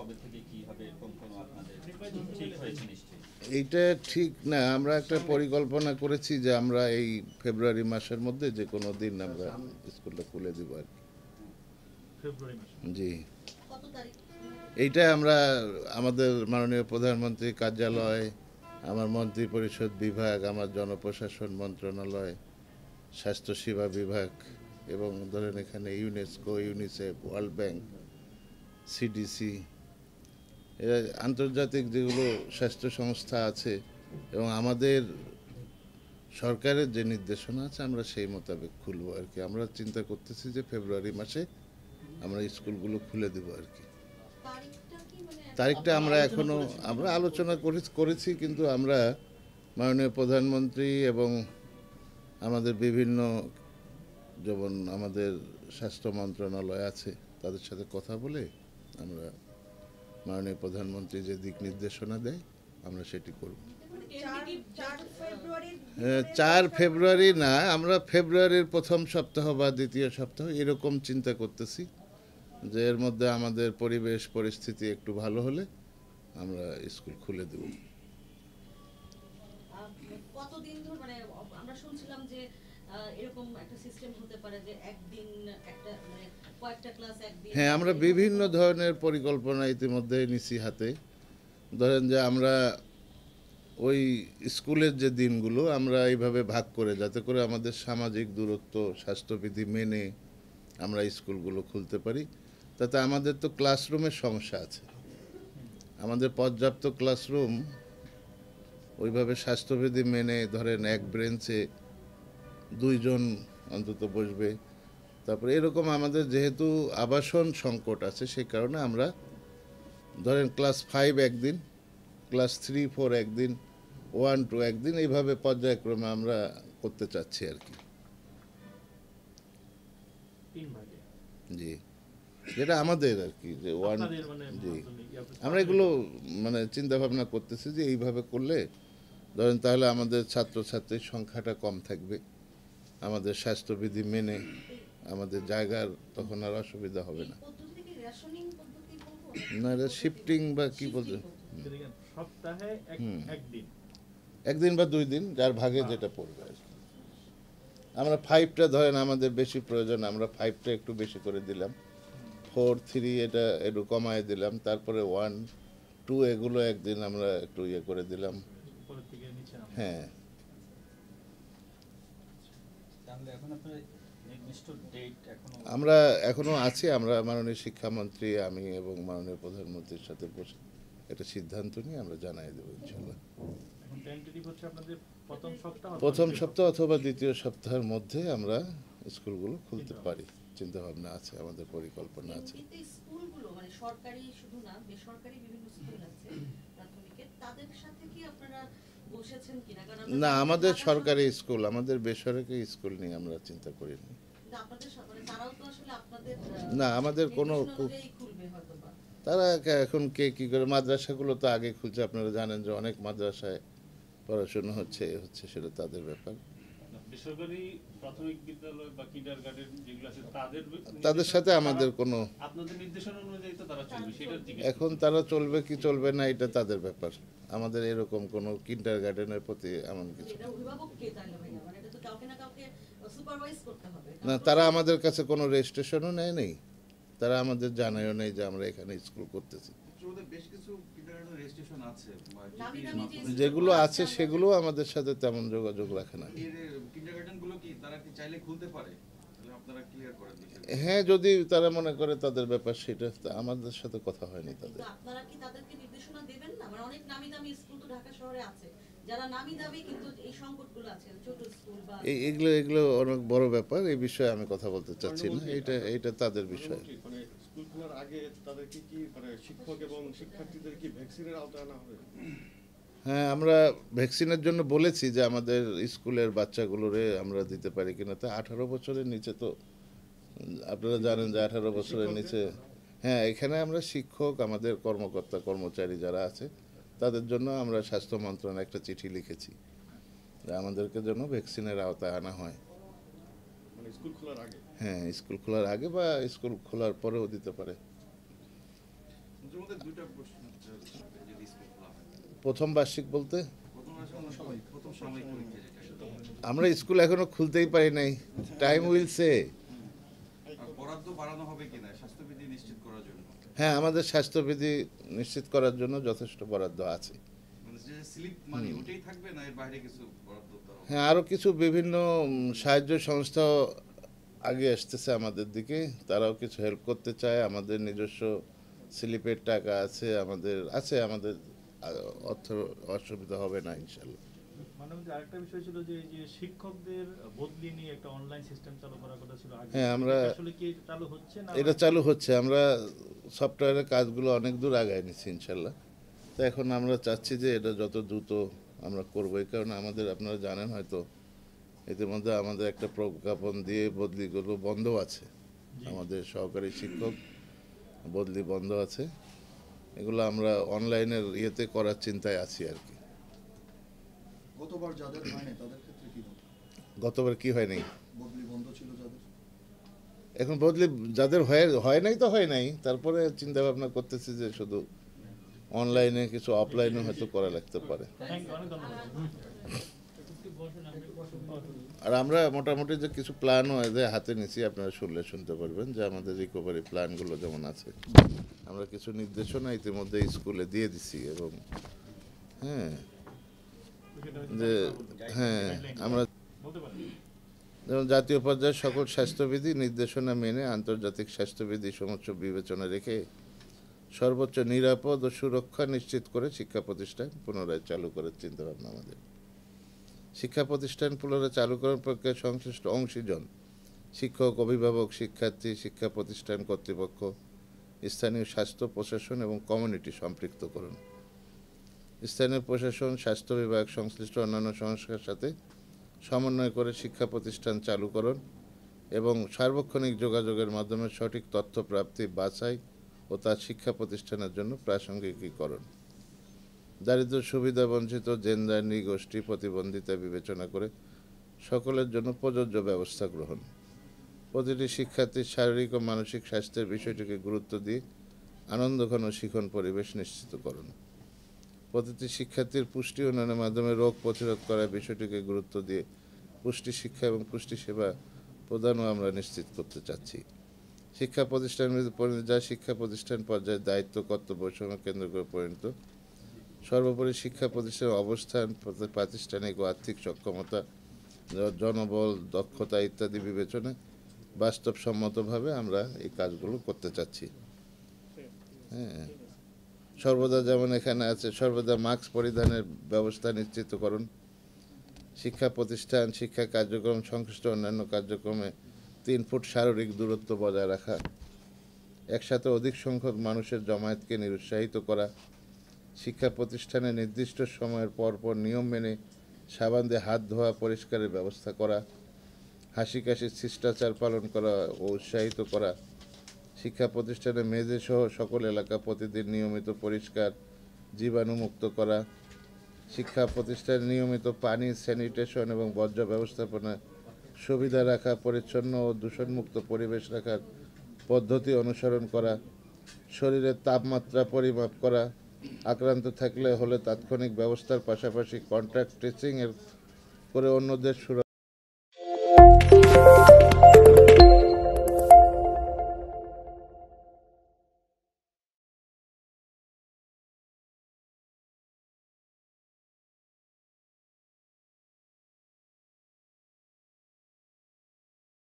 কবে থেকে কি হবে এরকম কোনো আপনাদের ঠিক হয়েছে নিশ্চয়ই? এইটা ঠিক না, আমরা একটা পরিকল্পনা করেছি যে আমরা এই ফেব্রুয়ারি মাসের মধ্যে যে কোনো দিন আমরা স্কুলটা খুলে দিব আর কি। ফেব্রুয়ারি মাসে। জি, কত তারিখ? এইটা আমরা আমাদের মাননীয় প্রধানমন্ত্রীর কার্যালয়, আমার মন্ত্রী পরিষদ বিভাগ, আমার জনপ্রশাসন মন্ত্রণালয়, স্বাস্থ্যসেবা বিভাগ এবং ধরেন এখানে UNESCO, UNICEF, world bank, CDC, এরা আন্তর্জাতিক যেগুলো স্বাস্থ্য সংস্থা আছে এবং আমাদের সরকারের যে নির্দেশনা আছে আমরা সেই মোতাবেক খুলবো আর কি। আমরা চিন্তা করতেছি যে ফেব্রুয়ারি মাসে আমরা স্কুলগুলো খুলে দেব আর কি। তারিখটা কি মানে তারিখটা আমরা এখনো আলোচনা করেছি, কিন্তু আমরা মাননীয় প্রধানমন্ত্রী এবং আমাদের বিভিন্ন, যেমন আমাদের স্বাস্থ্য মন্ত্রণালয় আছে তাদের সাথে কথা বলে আমরা মাননীয় প্রধানমন্ত্রী যে দিক নির্দেশনা দেয় আমরা সেটি করব। 4 ফেব্রুয়ারি 4 ফেব্রুয়ারি না, আমরা ফেব্রুয়ারির প্রথম সপ্তাহ বা দ্বিতীয় সপ্তাহ এরকম চিন্তা করতেছি, যে এর মধ্যে আমাদের পরিবেশ পরিস্থিতি একটু ভালো হলে আমরা স্কুল খুলে দেব। কতদিন ধরে মানে আমরা শুনছিলাম যে এরকম একটা সিস্টেম হতে পারে যে একদিন একটা মানে কয়েকটা ক্লাস একদিন। হ্যাঁ, আমরা বিভিন্ন ধরনের পরিকল্পনা ইতিমধ্যে নিছি হাতে। ধরেন যে আমরা ওই স্কুলের যে দিনগুলো আমরা এইভাবে ভাগ করে, যাতে করে আমাদের সামাজিক দূরত্ব স্বাস্থ্যবিধি মেনে আমরা স্কুলগুলো খুলতে পারি। তাতে আমাদের তো ক্লাসরুমের সমস্যা আছে, আমাদের পর্যাপ্ত ক্লাসরুম ওইভাবে স্বাস্থ্যবিধি মেনে ধরেন এক বেঞ্চে 2 জন অন্তত বসবে। তারপরে এরকম আমাদের যেহেতু আবাসন সংকট আছে সেই কারণে আমরা ধরেন ক্লাস 5 একদিন, ক্লাস 3-4 একদিন, 1-2 একদিন, এইভাবে পর্যায়ক্রমে আমরা করতে চাচ্ছি আর কি। 3 ভাগে। জি, যেটা আমাদের আর কি যে আপনাদের মানে জি, মাধ্যমিক, আমরা এগুলো মানে চিন্তা ভাবনা করতেছি যে এইভাবে করলে ধরেন তাহলে আমাদের ছাত্রছাত্রীর সংখ্যাটা কম থাকবে, আমাদের স্বাস্থ্যবিধি মেনে আমাদের জায়গার তখন আর অসুবিধা হবে না। পদ্ধতি কি রেশনিং পদ্ধতি বলবো? না, এটা শিফটিং বা কি বলতে, দেখেন, সপ্তাহে একদিন। একদিন বা 2 দিন যার ভাগে যেটা পড়বে আর কি। আমরা 5টা ধরেন আমাদের বেশি প্রয়োজন, আমরা 5টা একটু বেশি করে দিলাম, 4-3 এটা একটু কমায় দিলাম, তারপরে 1-2 এগুলো একদিন আমরা একটু ইয়ে করে দিলাম। উপরের থেকে নিচে নামা। হ্যাঁ, তাহলে এখন আপনার নির্দিষ্ট ডেট এখনো আমরা এখনো আছি, আমরা মাননীয় শিক্ষামন্ত্রী, আমি এবং মাননীয় প্রধানমন্ত্রীর সাথে বসে একটা সিদ্ধান্ত নিয়ে আমরা জানাই দেবো ইনশাল্লাহ। এখন টেন্টেটিভ হচ্ছে আপনাদের প্রথম সপ্তাহ প্রথম সপ্তাহ অথবা দ্বিতীয় সপ্তাহের মধ্যে আমরা স্কুলগুলো খুলতে পারি, চিন্তা ভাবনা আছে, আমাদের পরিকল্পনা আছে। কিন্তু স্কুলগুলো মানে সরকারি শুধু না বেসরকারি বিভিন্ন স্কুল আছে প্রাথমিকের, তাদের সাথে কি আপনারা বসেছেন কিনা? কারণ আমরা না, আমাদের ঢাকা সরকারি স্কুল, আমাদের বেসরকারি স্কুল নিয়ে আমরা চিন্তা করিনি। কিন্তু আপনাদের মানে তারাও তো আসলে আপনাদের না, আমাদের কোনো নির্দেশনা অনুযায়ী খুলবে হয়তো বা। তারা এখন কে কী করে, মাদ্রাসাগুলো তো আগে খুলছে, আপনারা জানেন যে অনেক মাদ্রাসায় পড়াশোনা হচ্ছে সেটা তাদের ব্যাপার। বেসরকারি প্রাথমিক বিদ্যালয় বা কিন্ডারগার্টেন যেগুলো আছে তাদের সাথে আমাদের কোনো, আপনাদের নির্দেশনা অনুযায়ী তো তারা চলবে, সেটা জিজ্ঞেস এখন তারা চলবে কি চলবে না এটা তাদের ব্যাপার, আমাদের এরকম কোনো কিন্ডারগার্টেনের প্রতি এমন কিছু এটা অভিভাবক কে তাহলে ভাইয়া? মানে এটা তো কাউকে না কাউকে সুপারভাইজ করতে হবে। না। তারা আমাদের কাছে কোনো রেজিস্ট্রেশনও নেয় নেই, তারা আমাদের জানায়ও নেই যে আমরা এখানে স্কুল করতেছি। বেশ কিছু কিন্ডারগার্টেন রেজিস্ট্রেশন আছে, নামি দামি যে যেগুলো আছে সেগুলো আমাদের সাথে তেমন যোগাযোগ রাখে না। কিন্ডারগার্টেন গুলো কি তারা কি চাইলে খুলতে পারে? তাহলে আপনারা ক্লিয়ার করেন বিষয়টা। হ্যাঁ, যদি তারা মনে করে তাদের ব্যাপার, সেটা আমাদের সাথে কথা হয়নি তাদের। কিন্তু আপনারা কি তাদেরকে নির্দেশনা দেবেন না? মানে অনেক নামি দামি স্কুল তো ঢাকা শহরে আছে, যারা নামি দামি কিন্তু এই সংকটগুলো আছে, ছোট স্কুল বা এগুলো অনেক বড় ব্যাপার, এই বিষয়ে আমি কথা বলতে চাচ্ছি না, এটা তাদের বিষয়। মানে স্কুল খোলার আগে তাদেরকে কি মানে শিক্ষক এবং শিক্ষার্থীদের কি ভ্যাকসিনের আওতায় আনা হবে? হ্যাঁ, আমরা ভ্যাকসিনের জন্য বলেছি যে আমাদের স্কুলের বাচ্চাগুলোরে আমরা দিতে পারি কিনা। তা 18 বছরের নিচে তো আপনারা জানেন যে 18 বছরের নিচে, হ্যাঁ, এখানে আমরা শিক্ষক, আমাদের কর্মকর্তা কর্মচারী যারা আছে তাদের জন্য আমরা স্বাস্থ্য মন্ত্রণালয়ে একটা চিঠি লিখেছি যে আমাদেরকে যেন ভ্যাকসিনের আওতায় আনা হয়। মানে স্কুল খোলার আগে? হ্যাঁ, স্কুল খোলার আগে বা স্কুল খোলার পরেও দিতে পারে। ওদের মধ্যে দুইটা প্রশ্ন হচ্ছে যদি স্কুল খোলা হয় প্রথম বার্ষিক বলতে প্রথম সাময়িক পরীক্ষা যেটা আমরা স্কুল এখনো খুলতেই পারি নাই, টাইম উইল সে। আর বরাদ্দ বাড়ানো হবে কিনা স্বাস্থ্যবিধি নিশ্চিত করার জন্য? হ্যাঁ, আমাদের স্বাস্থ্যবিধি নিশ্চিত করার জন্য যথেষ্ট বরাদ্দ আছে। মানে যে স্লিপ মানি ওটাই থাকবে না এর বাইরে কিছু বরাদ্দ দেওয়া হবে? হ্যাঁ, আরও কিছু বিভিন্ন সাহায্য সংস্থাও আগে আসতেছে আমাদের দিকে, তারাও কিছু হেল্প করতে চায়। আমাদের নিজস্ব স্লিপের টাকা আছে, আমাদের অর্থ অসুবিধা হবে না ইনশাল্লাহ। মাননীয় আরেকটা বিষয় ছিল যে এই যে শিক্ষকদের বদলি নিয়ে একটা অনলাইন সিস্টেম চালু করার কথা ছিল আগে। হ্যাঁ, এটা আসলে কি চালু হচ্ছে না? এটা চালু হচ্ছে, আমরা সফটওয়্যারের কাজগুলো অনেক দূর আগায় নিচ্ছি ইনশাল্লাহ। তো এখন আমরা চাচ্ছি যে এটা যত দ্রুত আমরা করবো, এই কারণে আমাদের, আপনারা জানেন হয়তো, ইতিমধ্যে আমাদের একটা প্রজ্ঞাপন দিয়ে বদলিগুলো বন্ধ আছে। আমাদের সহকারী শিক্ষক বদলি বন্ধ আছে, এগুলো আমরা অনলাইনের ইয়েতে করার চিন্তায় আছি আর কি। গতবার যাদের হয়নি তাদের ক্ষেত্রে কি হবে? গতবার কি হয় নাই? বদলি বন্ধ ছিল যাদের। এখন বদলি যাদের হয় নাই তো হয় নাই, তারপরে চিন্তা ভাবনা করতেছি যে শুধু অনলাইনে কিছু অফলাইনে হয়তো করা লাগতে পারে। থ্যাংক ইউ, অনেক ধন্যবাদ। আর আমরা মোটামুটি যে কিছু প্ল্যানও এদের হাতে নিছি, আপনারা শুনতে পারবেন যে আমাদের রিকভারি প্ল্যানগুলো যেমন আছে, আমরা কিছু নির্দেশনা ইতিমধ্যে স্কুলে দিয়ে দিছি। এবং হ্যাঁ, যে হ্যাঁ, আমরা বলতে পারেন। যেমন জাতীয় পর্যায়ে সকল স্বাস্থ্যবিধি নির্দেশনা মেনে আন্তর্জাতিক স্বাস্থ্যবিধি সমস্ত বিবেচনা রেখে সর্বোচ্চ নিরাপদ ও সুরক্ষা নিশ্চিত করে শিক্ষা প্রতিষ্ঠান পুনরায় চালু করার চিন্তাভাবনা আমাদের। শিক্ষা প্রতিষ্ঠান পুনরায় চালু করার প্রক্রিয়া সংশ্লিষ্ট অংশীজন, শিক্ষক, অভিভাবক, শিক্ষার্থী, শিক্ষা প্রতিষ্ঠান কর্তৃপক্ষ, স্থানীয় স্বাস্থ্য প্রশাসন এবং কমিউনিটি সম্পৃক্তকরণ। স্থানীয় প্রশাসন, স্বাস্থ্য বিভাগ, সংশ্লিষ্ট অন্যান্য সংস্থার সাথে সমন্বয় করে শিক্ষা প্রতিষ্ঠান চালুকরণ এবং সার্বক্ষণিক যোগাযোগের মাধ্যমে সঠিক তথ্য প্রাপ্তি, বাছাই ও তার শিক্ষা প্রতিষ্ঠানের জন্য প্রাসঙ্গিকীকরণ। দারিদ্র্য সুবিধা বঞ্চিত, জেন্ডার, নৃগোষ্ঠী প্রতিবন্ধিতা বিবেচনা করে সকলের জন্য প্রযোজ্য ব্যবস্থা গ্রহণ। প্রতিটি শিক্ষার্থীর শারীরিক ও মানসিক স্বাস্থ্যের বিষয়টিকে গুরুত্ব দিয়ে আনন্দঘন শিখন পরিবেশ নিশ্চিতকরণ। প্রতিটি শিক্ষার্থীর পুষ্টি উন্নয়নের মাধ্যমে রোগ প্রতিরোধ করার বিষয়টিকে গুরুত্ব দিয়ে পুষ্টি শিক্ষা এবং পুষ্টি সেবা প্রদানও আমরা নিশ্চিত করতে চাচ্ছি। শিক্ষা প্রতিষ্ঠান যা শিক্ষা প্রতিষ্ঠান পর্যায়ে দায়িত্ব, কর্তব্য সময় কেন্দ্র করে পরিণত। সর্বোপরি শিক্ষা প্রতিষ্ঠানের অবস্থান, প্রাতিষ্ঠানিক ও আর্থিক সক্ষমতা, জনবল, দক্ষতা ইত্যাদি বিবেচনায় বাস্তবসম্মতভাবে আমরা এই কাজগুলো করতে চাচ্ছি। হ্যাঁ, সর্বদা যেমন এখানে আছে, সর্বদা মাস্ক পরিধানের ব্যবস্থা নিশ্চিতকরণ। শিক্ষা প্রতিষ্ঠান, শিক্ষা কার্যক্রম সংশ্লিষ্ট অন্যান্য কার্যক্রমে 3 ফুট শারীরিক দূরত্ব বজায় রাখা। একসাথে অধিক সংখ্যক মানুষের জমায়েতকে নিরুৎসাহিত করা। শিক্ষা প্রতিষ্ঠানে নির্দিষ্ট সময়ের পর পর নিয়ম মেনে সাবান দিয়ে হাত ধোয়া পরিষ্কারের ব্যবস্থা করা। হাসি কাশির শিষ্টাচার পালন করা ও উৎসাহিত করা। শিক্ষা প্রতিষ্ঠানে মেঝেসহ সকল এলাকা প্রতিদিন নিয়মিত পরিষ্কার, জীবাণুমুক্ত করা। শিক্ষা প্রতিষ্ঠানে নিয়মিত পানি, স্যানিটেশন এবং বর্জ্য ব্যবস্থাপনায় সুবিধা রাখা, পরিচ্ছন্ন ও দূষণমুক্ত পরিবেশ রাখার পদ্ধতি অনুসরণ করা। শরীরের তাপমাত্রা পরিমাপ করা। আক্রান্ত থাকলে তাৎক্ষণিক ব্যবস্থার পাশাপাশি কন্ট্যাক্ট ট্রেসিং করে অন্যদের সুরক্ষা